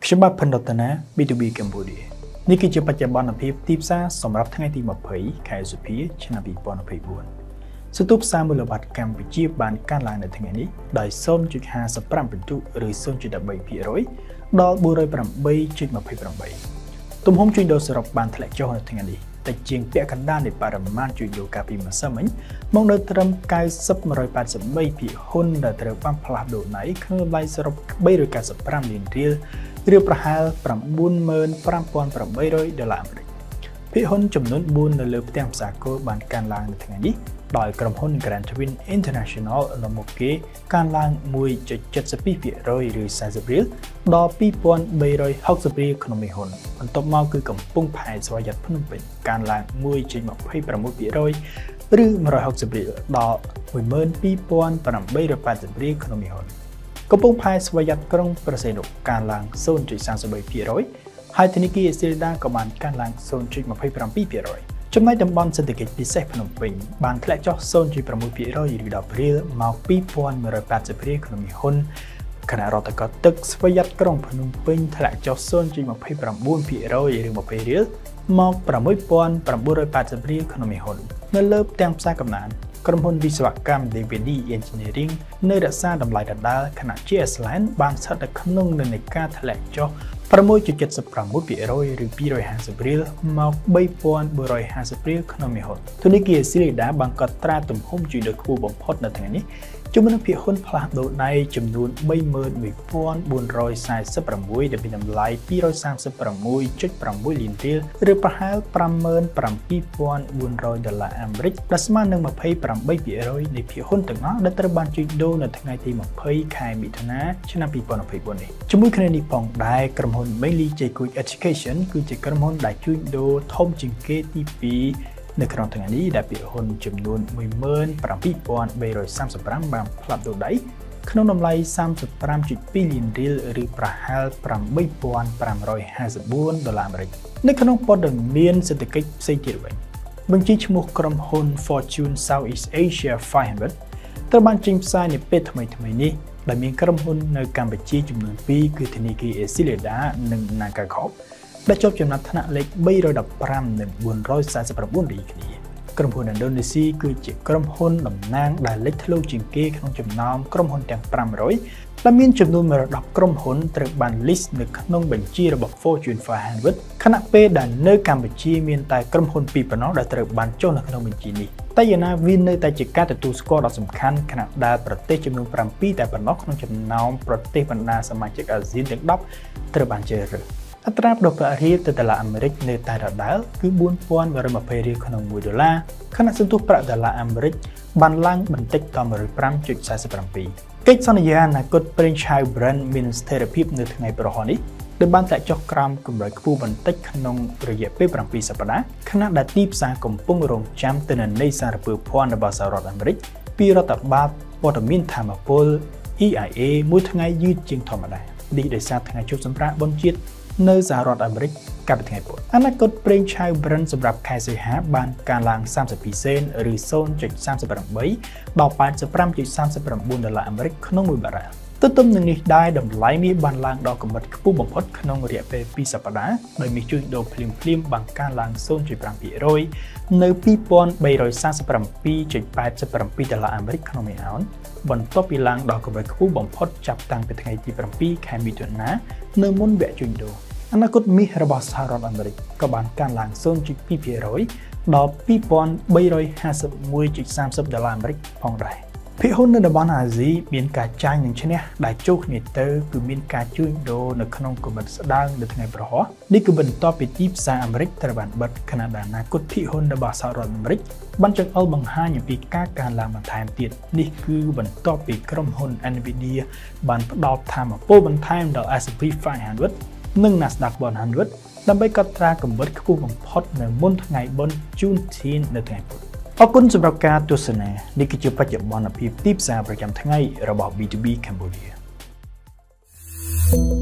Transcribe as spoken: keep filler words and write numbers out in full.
ខ្ញុំបាទផិនរតនា บี ทู บี កម្ពុជានេះគឺជាបច្ចុប្បន្នភាពទីផ្សារសម្រាប់ថ្ងៃទីยี่สิบខែសុភាឆ្នាំยี่สิบยี่สิบสี่សន្ទុះផ្សារមូលបត្រកម្ពុជាបានកើនឡើងនៅថ្ងៃនេះដោយ ศูนย์จุดห้าสิบห้า ពិន្ទុឬ ศูนย์จุดสิบสามភាគរយ ដល់ bốn trăm tám mươi támจุดยี่สิบแปด ទំហំជួញដូរសរុបបានធ្លាក់ចុះនៅថ្ងៃនេះតែជាងពាក់កណ្ដាលនៃបរិមាណជួញដូរកាលពីម្សិលមិញមកនៅត្រឹម 九十một百八十三 ភាគហ៊ុនដែលត្រូវបានផ្លាស់ប្ដូរណៃក្នុងតម្លៃសរុប បីរយเก้าสิบห้า លានរៀលឬប្រហែល 九万五千八百 ដុល្លារអាមេរិកភាគហ៊ុនចំនួន bốn នៅលើផ្ទាំងផ្សារគោលបានកើនឡើងនៅថ្ងៃនេះដោយក្រុមហ៊ុន Grand Twin International នៅមុខគេកើនឡើង មួយจุดเจ็ดสิบสอง ភាគរយឬ สี่สิบរៀលដល់ ពីរពាន់បីរយหกสิบ រៀលក្នុងមួយហ៊ុនបន្ទាប់មកគឺកំពង់ផែស្វយ័តភ្នំពេញកើនឡើង មួយจุดยี่สิบหก ភាគរយឬ một trăm sáu mươi រៀលដល់ một万二千八百八十 រៀលក្នុងមួយហ៊ុនកំពង់ផែស្វយ័តក្រុងប្រសេនុកើនឡើង ศูนย์จุดสามสิบสาม ភាគរយហើយធនាគារស៊ីលដាក៏បានកើនឡើង ศูนย์จุดยี่สิบเจ็ด ភាគរយចំណែកតំបន់សេដ្ឋកិច្ចពិសេសភ្នំពេញបានធ្លាក់ចុះ ศูนย์จุดหก ភាគរយឬ ដប់រៀលមក ពីរពាន់មួយរយแปดสิบ រៀលក្នុងមួយហ៊ុនខណៈរដ្ឋកោទឹកស្វយ័តក្រុងភ្នំពេញធ្លាក់ចុះ ศูนย์จุดยี่สิบเก้า ភាគរយឬ ยี่สิบរៀលមក หกพันเก้าร้อยแปดสิบ រៀលក្នុងមួយហ៊ុននៅលើផ្ទាំងផ្សារកំណើនក្រុមហ៊ុនវិស្វកម្ម Deveni Engineering នៅរក្សាតម្លៃដដែលខណៈ จี เอส Land បានស្ថិតនៅក្នុងនិន្នាការធ្លាក់ចុះ sáuจุดเจ็ดสิบหก ភាគរយឬ ពីររយห้าสิบ រៀលមក បីពាន់bốnរយห้าสิบ រៀលក្នុងមួយហ៊ុនធនាគារស៊ីលដាបានកត់ត្រាទំហំជួញដូរខ្ពស់បំផុតនៅថ្ងៃនេះជាមួយនឹងភាគហ៊ុនផ្លាស់ប្ដូរដៃចំនួន 三万một千四百四十sáu ដែលមានតម្លៃ ពីររយសាមសិបប្រាំមួយจุดប្រាំមួយ លានរៀលឬប្រហែល ห้าหมื่นเจ็ดพันสี่ร้อย ដុល្លារអាមេរិកដែលស្មើនឹង ยี่สิบแปด ភាគរយនៃភាគហ៊ុនទាំងអស់ដែលត្រូវបានជួញដូរនៅថ្ងៃទីยี่สิบ ខែមិថុនាឆ្នាំยี่สิบยี่สิบสี่នេះជាមួយគ្នានេះផងដែរក្រុមហ៊ុន Mainly Jacob Education គឺជាក្រុមហ៊ុនដែលជួញដូរធំជាងគេទីពីរនៅក្នុងថ្ងៃនេះដែលភាគហ៊ុនចំនួន một万七千三百สามสิบห้า បានផ្លាស់ប្ដូរដៃក្នុងតម្លៃ 三十五จุด二 លានរៀលឬប្រហែល 八พันห้าร้อยห้าสิบสี่ ដុល្លារអាមេរិកនៅក្នុងព័ត៌មានសេដ្ឋកិច្ចផ្សេងទៀតវិញបញ្ជីឈ្មោះក្រុមហ៊ុន Fortune Southeast Asia five hundred ត្រូវបានចេញផ្សាយនៅពេលថ្មីៗនេះដែលមានក្រុមហ៊ុននៅកម្ពុជាចំនួនពីរគឺធនាគារ Sileda និង Nagacorp ដែលជាប់ចំណាត់ថ្នាក់លេខ បីរយដប់ប្រាំ និង bốnរយสี่สิบ九 រីគ្នាក្រុមហ៊ុនឥណ្ឌូនេស៊ីគឺជាក្រុមហ៊ុនតំណាងដែលលេចធ្លោជាងគេក្នុងចំណោមក្រុមហ៊ុនទាំងห้าร้อยដែលមានចំនួនmột trăm mườiក្រុមហ៊ុនត្រូវបាន list នៅក្នុងបញ្ជីរបស់ Fortune five hundred ខណៈពេលដែលនៅកម្ពុជាមានតែក្រុមហ៊ុនពីរប៉ុណ្ណោះដែលត្រូវបានចុះនៅក្នុងបញ្ជីនេះតែយ៉ាងណាវានៅតែជាការទទួលស្គាល់ដ៏សំខាន់ខណៈដែលប្រទេសចំនួនsevenតែប៉ុណ្ណោះក្នុងចំណោមប្រទេសបណ្ដាសមាជិកអាស៊ានទាំងtenត្រូវបានជ្រើសរើសអត្រាប្តូរប្រាក់រៀលទៅដុល្លារអាមេរិកនៅតែដដែលគឺ bốnพันหนึ่งร้อยยี่สิบ រៀលក្នុងមួយដុល្លារខណៈសន្ទុះប្រាក់ដុល្លារអាមេរិកបានឡើងបន្តិចដល់ one oh fiveจุดสี่สิบเจ็ด កិច្ចសន្យាអនាគតប្រេងឆៅ Brent មានស្ថិរភាពនៅថ្ងៃប្រហោះនេះដែលបានធ្លាក់ចុះក្រោមកម្រិតខ្ពស់បន្តិចក្នុងរយៈពេលsevenសប្តាហ៍ខណៈដែលទីផ្សារកំពុងរងចាំទិន្នន័យសារពើភ័ណ្ឌរបស់សហរដ្ឋអាមេរិកពីរដ្ឋបាលព័ត៌មានថាមពល E I A មួយថ្ងៃយឺតជាងធម្មតានេះដោយសារថ្ងៃជួបសម្រាប់បុណ្យជាតិនៅសហរដ្ឋអាមេរិកកាលពីថ្ងៃពុធអនាគតប្រេងឆៅ Brent សម្រាប់ខែសីហាបានកើនឡើងthirty-twoសេនឬ ศูนย์จุดสามแปด ដល់ eighty-fiveจุดสามเก้า ដុល្លារអាមេរិកក្នុងមួយបារ៉ែលទន្ទឹមនឹងនេះដែរតម្លៃមាសបានឡើងដល់កម្រិតខ្ពស់បំផុតក្នុងរយៈពេលtwoសប្តាហ៍ដោយមាសជួញដូរភ្លាមភ្លាមបានកើនឡើង ศูนย์จุดห้า ភាគរយនៅ two thousand three hundred forty-sevenจุดแปดสิบเจ็ด ដុល្លារអាមេរិកក្នុងមួយអោនបន្ទាប់ពីឡើងដល់កម្រិតខ្ពស់បំផុតចាប់តាំងពីថ្ងៃទីsevenខែមិថុនានៅមុនវគ្គជួញដូរអនាគតមាសរបស់សហរដ្ឋអាមេរិកក៏បានកើនឡើង ศูนย์จุดtwo ភាគរយដល់ two thousand three hundred fifty-oneจุดthirty ដុល្លារអាមេរិកផងដែរភាគហ៊ុននៅតំបន់អាស៊ីមានការចាញ់និងឈ្នះដែលជួសគ្នាទៅគឺមានការជួញដូរនៅក្នុងកម្រិតស្ដើងនៅថ្ងៃប្រហោះនេះគឺបន្ទាប់ពីទីផ្សារអាមេរិកត្រូវបានបិទខណៈដែលអនាគតភាគហ៊ុនរបស់សហរដ្ឋអាមេរិកបានចង្អុលបង្ហាញអំពីការកើនឡើងបន្ថែមទៀតនេះគឺបន្ទាប់ពីក្រុមហ៊ុន Nvidia បានផ្ដល់ថាមពលបន្ថែមដល់ S and P five hundred និង Nasdaq one hundred ដើម្បីកត់ត្រាកម្រិតខ្ពស់បំផុតនៅមុនថ្ងៃបុណ្យ Juneteenth នៅថ្ងៃពុធអរគុណសម្រាប់ការទស្សនានេះគឺជាបច្ចុប្បន្នភាពទីផ្សារប្រចាំថ្ងៃរបស់ B two B Cambodia